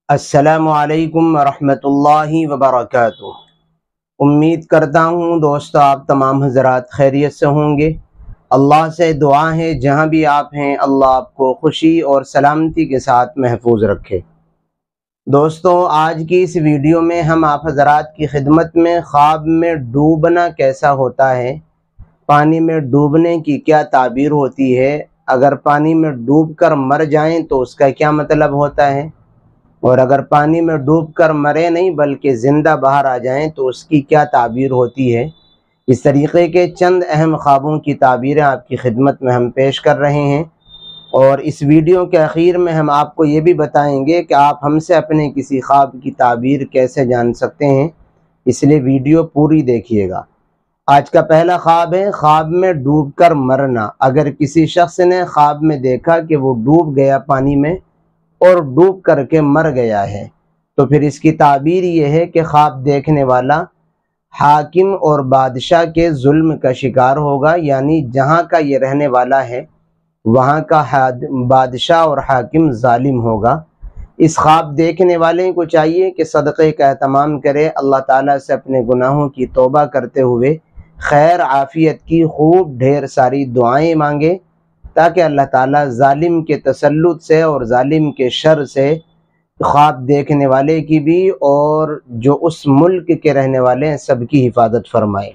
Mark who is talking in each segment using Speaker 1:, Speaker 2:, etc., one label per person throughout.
Speaker 1: السلام علیکم ورحمۃ اللہ وبرکاتہ۔ امید کرتا ہوں دوستو آپ تمام حضرات خیریت سے ہوں گے۔ اللہ سے دعا ہے جہاں بھی آپ ہیں اللہ آپ کو خوشی اور سلامتی کے ساتھ محفوظ رکھے۔ دوستو آج کی اس ویڈیو میں ہم آپ حضرات کی خدمت میں خواب میں ڈوبنا کیسا ہوتا ہے، پانی میں ڈوبنے کی کیا تعبیر ہوتی ہے، اگر پانی میں ڈوب کر مر جائیں تو اس کا کیا مطلب ہوتا ہے، اور اگر پانی میں ڈوب کر مرے نہیں بلکہ زندہ باہر آ جائیں تو اس کی کیا تعبیر ہوتی ہے۔ اس طریقے کے چند اہم خوابوں کی تعبیریں آپ کی خدمت میں ہم پیش کر رہے ہیں، اور اس ویڈیو کے اخیر میں ہم آپ کو یہ بھی بتائیں گے کہ آپ ہم سے اپنے کسی خواب کی تعبیر کیسے جان سکتے ہیں، اس لیے ویڈیو پوری دیکھیے گا۔ آج کا پہلا خواب ہے خواب میں ڈوب کر مرنا۔ اگر کسی شخص نے خواب میں دیکھا کہ وہ ڈوب گیا پانی میں اور ڈوب کر کے مر گیا ہے تو پھر اس کی تعبیر یہ ہے کہ خواب دیکھنے والا حاکم اور بادشاہ کے ظلم کا شکار ہوگا، یعنی جہاں کا یہ رہنے والا ہے وہاں کا بادشاہ اور حاکم ظالم ہوگا۔ اس خواب دیکھنے والے کو چاہیے کہ صدقے کا اہتمام کرے، اللہ تعالیٰ سے اپنے گناہوں کی توبہ کرتے ہوئے خیر عافیت کی خوب ڈھیر ساری دعائیں مانگے، تاکہ اللہ تعالیٰ ظالم کے تسلط سے اور ظالم کے شر سے خواب دیکھنے والے کی بھی اور جو اس ملک کے رہنے والے ہیں سب کی حفاظت فرمائے۔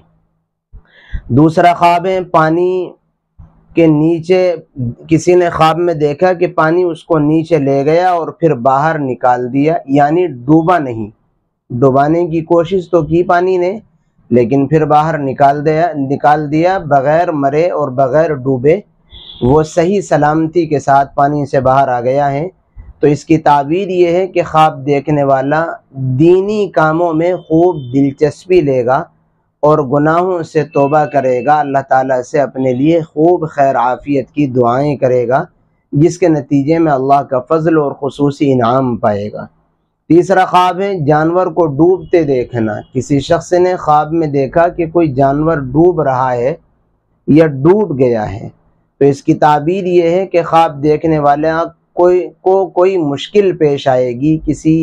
Speaker 1: دوسرا خواب ہے پانی کے نیچے، کسی نے خواب میں دیکھا کہ پانی اس کو نیچے لے گیا اور پھر باہر نکال دیا، یعنی ڈوبا نہیں، ڈوبانے کی کوشش تو کی پانی نے لیکن پھر باہر نکال دیا بغیر مرے اور بغیر ڈوبے، وہ صحیح سلامتی کے ساتھ پانی سے باہر آ گیا ہے۔ تو اس کی تعبیر یہ ہے کہ خواب دیکھنے والا دینی کاموں میں خوب دلچسپی لے گا اور گناہوں سے توبہ کرے گا، اللہ تعالیٰ سے اپنے لیے خوب خیر عافیت کی دعائیں کرے گا، جس کے نتیجے میں اللہ کا فضل اور خصوصی انعام پائے گا۔ تیسرا خواب ہے جانور کو ڈوبتے دیکھنا۔ کسی شخص نے خواب میں دیکھا کہ کوئی جانور ڈوب رہا ہے یا ڈوب گیا ہے، تو اس کی تعبیر یہ ہے کہ خواب دیکھنے والے کوئی مشکل پیش آئے گی،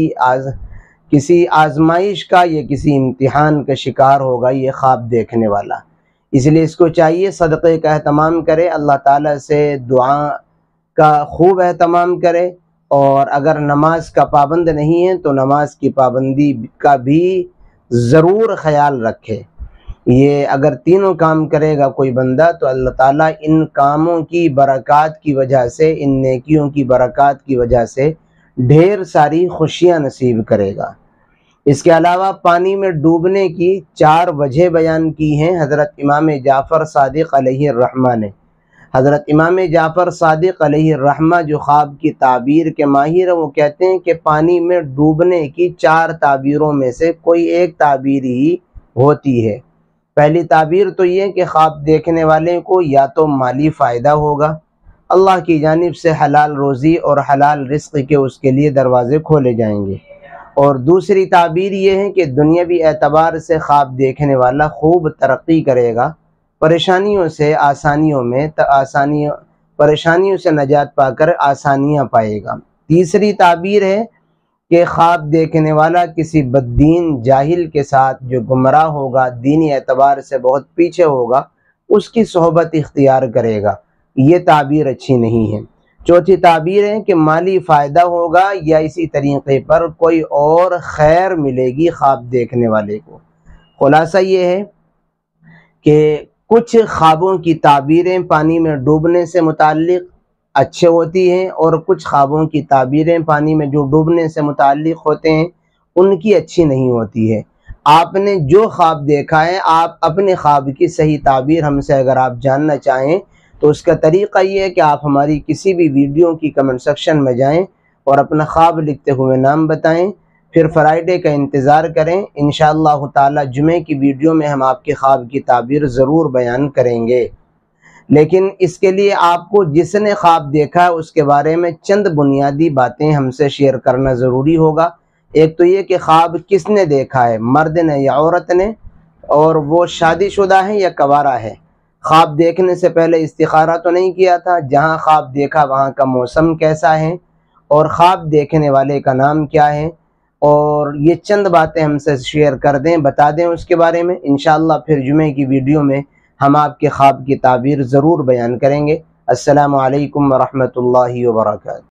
Speaker 1: کسی آزمائش کا یا کسی امتحان کا شکار ہوگا یہ خواب دیکھنے والا۔ اس لیے اس کو چاہیے صدقے کا اہتمام کرے، اللہ تعالیٰ سے دعا کا خوب اہتمام کرے، اور اگر نماز کا پابند نہیں ہے تو نماز کی پابندی کا بھی ضرور خیال رکھے۔ یہ اگر تینوں کام کرے گا کوئی بندہ تو اللہ تعالیٰ ان کاموں کی برکات کی وجہ سے، ان نیکیوں کی برکات کی وجہ سے ڈھیر ساری خوشیاں نصیب کرے گا۔ اس کے علاوہ پانی میں ڈوبنے کی 4 وجہ بیان کی ہیں حضرت امام جعفر صادق علیہ الرحمہ نے۔ حضرت امام جعفر صادق علیہ الرحمہ جو خواب کی تعبیر کے ماہر ہیں، وہ کہتے ہیں کہ پانی میں ڈوبنے کی 4 تعبیروں میں سے کوئی ایک تعبیر ہی ہوتی ہے۔ پہلی تعبیر تو یہ کہ خواب دیکھنے والے کو یا تو مالی فائدہ ہوگا، اللہ کی جانب سے حلال روزی اور حلال رزق کے اس کے لیے دروازے کھولے جائیں گے، اور دوسری تعبیر یہ ہے کہ دنیاوی اعتبار سے خواب دیکھنے والا خوب ترقی کرے گا، پریشانیوں سے نجات پا کر آسانیاں پائے گا۔ تیسری تعبیر ہے کہ خواب دیکھنے والا کسی بددین جاہل کے ساتھ جو گمراہ ہوگا، دینی اعتبار سے بہت پیچھے ہوگا، اس کی صحبت اختیار کرے گا، یہ تعبیر اچھی نہیں ہے۔ چوتھی تعبیر ہے کہ مالی فائدہ ہوگا یا اسی طریقے پر کوئی اور خیر ملے گی خواب دیکھنے والے کو۔ خلاصہ یہ ہے کہ کچھ خوابوں کی تعبیریں پانی میں ڈوبنے سے متعلق اچھے ہوتی ہیں، اور کچھ خوابوں کی تعبیریں پانی میں جو ڈوبنے سے متعلق ہوتے ہیں ان کی اچھی نہیں ہوتی ہے۔ آپ نے جو خواب دیکھا ہے، آپ اپنے خواب کی صحیح تعبیر ہم سے اگر آپ جاننا چاہیں تو اس کا طریقہ یہ ہے کہ آپ ہماری کسی بھی ویڈیو کی کمنٹ سیکشن میں جائیں اور اپنا خواب لکھتے ہوئے نام بتائیں، پھر فرائیڈے کا انتظار کریں، انشاءاللہ تعالی جمعے کی ویڈیو میں ہم آپ کے خواب کی تعبیر ضرور بیان کریں گے۔ لیکن اس کے لیے آپ کو جس نے خواب دیکھا ہے اس کے بارے میں چند بنیادی باتیں ہم سے شیئر کرنا ضروری ہوگا۔ ایک تو یہ کہ خواب کس نے دیکھا ہے، مرد نے یا عورت نے، اور وہ شادی شدہ ہے یا کنوارا ہے۔ خواب دیکھنے سے پہلے استخارہ تو نہیں کیا تھا، جہاں خواب دیکھا وہاں کا موسم کیسا ہے، اور خواب دیکھنے والے کا نام کیا ہے، اور یہ چند باتیں ہم سے شیئر کر دیں، بتا دیں اس کے بارے میں۔ انشاءاللہ پھر جمعے کی ویڈیو میں ہم آپ کے خواب کی تعبیر ضرور بیان کریں گے۔ السلام علیکم ورحمۃ اللہ وبرکاتہ۔